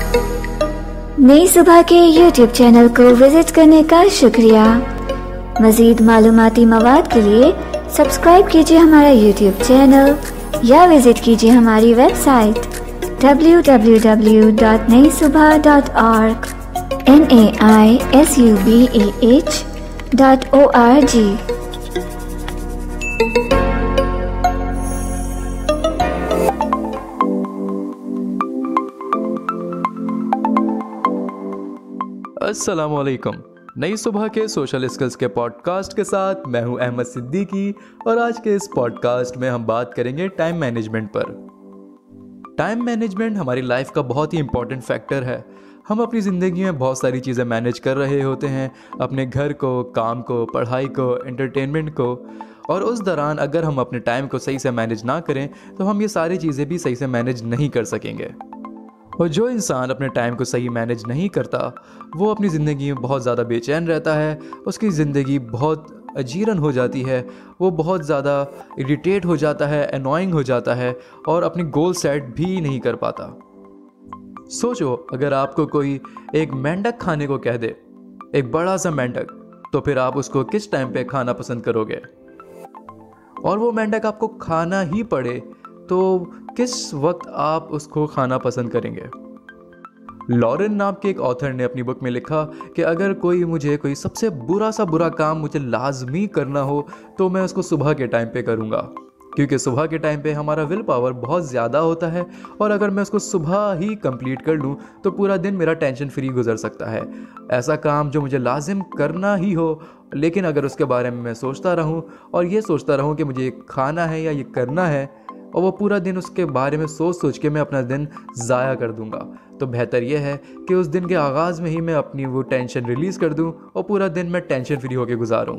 नई सुबह के YouTube चैनल को विजिट करने का शुक्रिया। मज़ीद मालूमाती मवाद के लिए सब्सक्राइब कीजिए हमारा YouTube चैनल या विजिट कीजिए हमारी वेबसाइट www.naisubah.org naisubah.org। अस्सलामुअलैकुम। नई सुबह के सोशल स्किल्स के पॉडकास्ट के साथ मैं हूं अहमद सिद्दीकी और आज के इस पॉडकास्ट में हम बात करेंगे टाइम मैनेजमेंट पर। टाइम मैनेजमेंट हमारी लाइफ का बहुत ही इंपॉर्टेंट फैक्टर है। हम अपनी ज़िंदगी में बहुत सारी चीज़ें मैनेज कर रहे होते हैं, अपने घर को, काम को, पढ़ाई को, एंटरटेनमेंट को, और उस दौरान अगर हम अपने टाइम को सही से मैनेज ना करें तो हम ये सारी चीज़ें भी सही से मैनेज नहीं कर सकेंगे। और जो इंसान अपने टाइम को सही मैनेज नहीं करता वो अपनी ज़िंदगी में बहुत ज़्यादा बेचैन रहता है, उसकी ज़िंदगी बहुत अजीरन हो जाती है, वो बहुत ज़्यादा इरिटेट हो जाता है, एनॉइंग हो जाता है और अपनी गोल सेट भी नहीं कर पाता। सोचो, अगर आपको कोई एक मेंढक खाने को कह दे, एक बड़ा सा मेंढक, तो फिर आप उसको किस टाइम पे खाना पसंद करोगे? और वो मेंढक आपको खाना ही पड़े तो किस वक्त आप उसको खाना पसंद करेंगे? लॉरेन नाम के एक ऑथर ने अपनी बुक में लिखा कि अगर मुझे कोई सबसे बुरा काम मुझे लाजमी करना हो तो मैं उसको सुबह के टाइम पे करूँगा, क्योंकि सुबह के टाइम पे हमारा विल पावर बहुत ज़्यादा होता है और अगर मैं उसको सुबह ही कंप्लीट कर लूँ तो पूरा दिन मेरा टेंशन फ्री गुजर सकता है। ऐसा काम जो मुझे लाजिम करना ही हो, लेकिन अगर उसके बारे में मैं सोचता रहूँ और ये सोचता रहूँ कि मुझे ये खाना है या ये करना है, और वो पूरा दिन उसके बारे में सोच के मैं अपना दिन ज़ाया कर दूंगा, तो बेहतर यह है कि उस दिन के आगाज़ में ही मैं अपनी वो टेंशन रिलीज़ कर दूं और पूरा दिन मैं टेंशन फ्री होकर गुजारूं।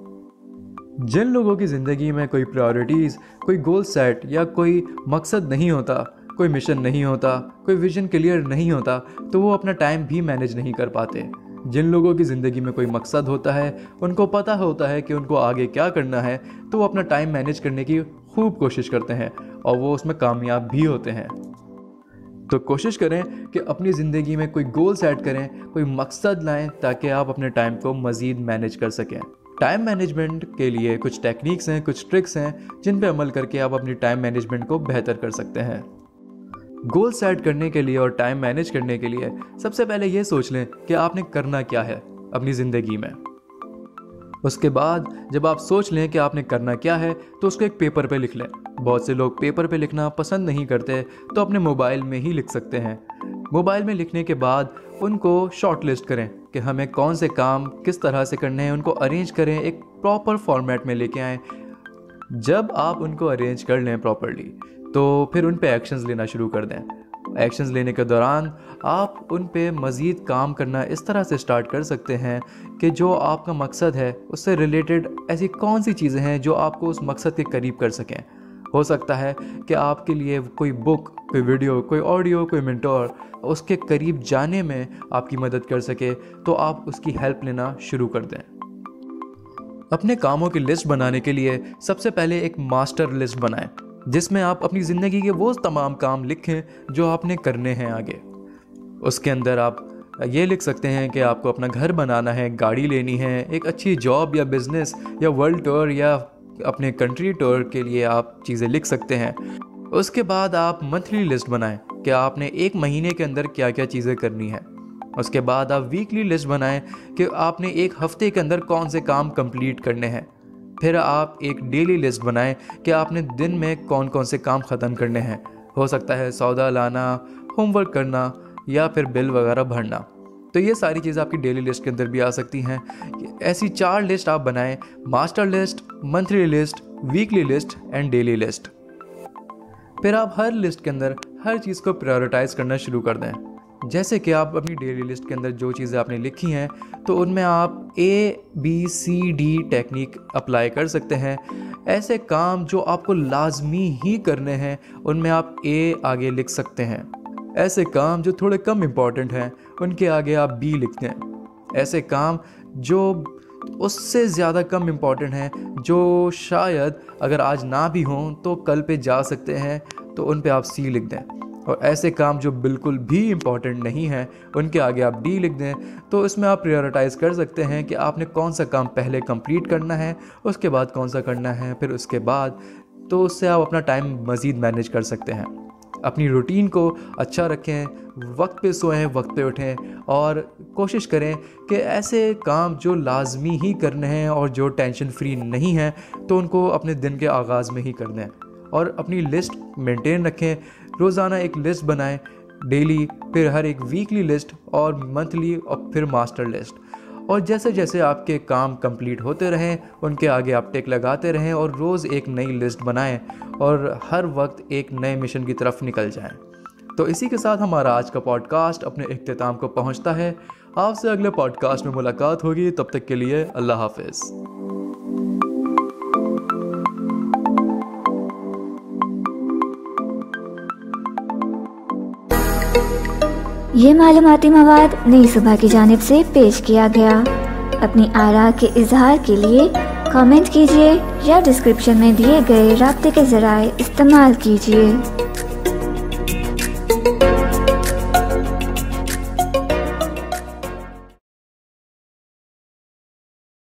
जिन लोगों की ज़िंदगी में कोई प्रायोरिटीज़, कोई गोल सेट या कोई मकसद नहीं होता, कोई मिशन नहीं होता, कोई विजन क्लियर नहीं होता, तो वो अपना टाइम भी मैनेज नहीं कर पाते। जिन लोगों की ज़िंदगी में कोई मकसद होता है, उनको पता होता है कि उनको आगे क्या करना है, तो वो अपना टाइम मैनेज करने की खूब कोशिश करते हैं और वो उसमें कामयाब भी होते हैं। तो कोशिश करें कि अपनी ज़िंदगी में कोई गोल सेट करें, कोई मकसद लाएं ताकि आप अपने टाइम को मज़ीद मैनेज कर सकें। टाइम मैनेजमेंट के लिए कुछ टेक्निक्स हैं, कुछ ट्रिक्स हैं जिन पे अमल करके आप अपनी टाइम मैनेजमेंट को बेहतर कर सकते हैं। गोल सेट करने के लिए और टाइम मैनेज करने के लिए सबसे पहले ये सोच लें कि आपने करना क्या है अपनी ज़िंदगी में। उसके बाद जब आप सोच लें कि आपने करना क्या है तो उसको एक पेपर पे लिख लें। बहुत से लोग पेपर पे लिखना पसंद नहीं करते, तो अपने मोबाइल में ही लिख सकते हैं। मोबाइल में लिखने के बाद उनको शॉर्ट लिस्ट करें कि हमें कौन से काम किस तरह से करने हैं, उनको अरेंज करें, एक प्रॉपर फॉर्मेट में लेके आएँ। जब आप उनको अरेंज कर लें प्रॉपरली तो फिर उन पे एक्शंस लेना शुरू कर दें। एक्शंस लेने के दौरान आप उन पे मज़ीद काम करना इस तरह से स्टार्ट कर सकते हैं कि जो आपका मकसद है उससे रिलेटेड ऐसी कौन सी चीज़ें हैं जो आपको उस मकसद के करीब कर सकें। हो सकता है कि आपके लिए कोई बुक, कोई वीडियो, कोई ऑडियो, कोई मेंटोर उसके करीब जाने में आपकी मदद कर सके, तो आप उसकी हेल्प लेना शुरू कर दें। अपने कामों की लिस्ट बनाने के लिए सबसे पहले एक मास्टर लिस्ट बनाएं, जिसमें आप अपनी ज़िंदगी के वो तमाम काम लिखें जो आपने करने हैं आगे। उसके अंदर आप ये लिख सकते हैं कि आपको अपना घर बनाना है, गाड़ी लेनी है, एक अच्छी जॉब या बिज़नेस या वर्ल्ड टूर या अपने कंट्री टूर के लिए आप चीज़ें लिख सकते हैं। उसके बाद आप मंथली लिस्ट बनाएं कि आपने एक महीने के अंदर क्या क्या चीज़ें करनी है। उसके बाद आप वीकली लिस्ट बनाएं कि आपने एक हफ्ते के अंदर कौन से काम कंप्लीट करने हैं। फिर आप एक डेली लिस्ट बनाएं कि आपने दिन में कौन कौन से काम ख़त्म करने हैं। हो सकता है सौदा लाना, होमवर्क करना या फिर बिल वगैरह भरना। तो ये सारी चीज़ें आपकी डेली लिस्ट के अंदर भी आ सकती हैं। ऐसी 4 लिस्ट आप बनाएं: master list, monthly list, weekly list and daily list. फिर आप हर लिस्ट के अंदर हर चीज़ को प्रायोरिटाइज़ करना शुरू कर दें। जैसे कि आप अपनी डेली लिस्ट के अंदर जो चीज़ें आपने लिखी हैं तो उनमें आप ABCD टेक्निक अप्लाई कर सकते हैं। ऐसे काम जो आपको लाजमी ही करने हैं उनमें आप A आगे लिख सकते हैं। ऐसे काम जो थोड़े कम इम्पॉर्टेंट हैं उनके आगे आप B लिख दें। ऐसे काम जो उससे ज़्यादा कम इम्पॉर्टेंट हैं, जो शायद अगर आज ना भी हों तो कल पे जा सकते हैं, तो उन पे आप C लिख दें। और ऐसे काम जो बिल्कुल भी इम्पॉर्टेंट नहीं है उनके आगे आप डी लिख दें। तो इसमें आप प्रायोरिटाइज़ कर सकते हैं कि आपने कौन सा काम पहले कंप्लीट करना है, उसके बाद कौन सा करना है, फिर उसके बाद। तो उससे आप अपना टाइम मज़ीद मैनेज कर सकते हैं। अपनी रूटीन को अच्छा रखें, वक्त पे सोएं, वक्त पे उठें और कोशिश करें कि ऐसे काम जो लाजमी ही करने हैं और जो टेंशन फ्री नहीं हैं तो उनको अपने दिन के आगाज़ में ही कर दें। और अपनी लिस्ट मेंटेन रखें, रोज़ाना एक लिस्ट बनाएं, डेली, फिर हर एक वीकली लिस्ट और मंथली और फिर मास्टर लिस्ट। और जैसे जैसे आपके काम कंप्लीट होते रहें उनके आगे आप टिक लगाते रहें और रोज़ एक नई लिस्ट बनाएं और हर वक्त एक नए मिशन की तरफ निकल जाएं। तो इसी के साथ हमारा आज का पॉडकास्ट अपने इख्तिताम को पहुंचता है। आपसे अगले पॉडकास्ट में मुलाकात होगी, तब तक के लिए अल्लाह हाफिज़। ये मालूमाती मवाद नई सुबह की जानिब से पेश किया गया। अपनी आरा के इजहार के लिए कमेंट कीजिए या डिस्क्रिप्शन में दिए गए राब्ते के ज़राए इस्तेमाल कीजिए।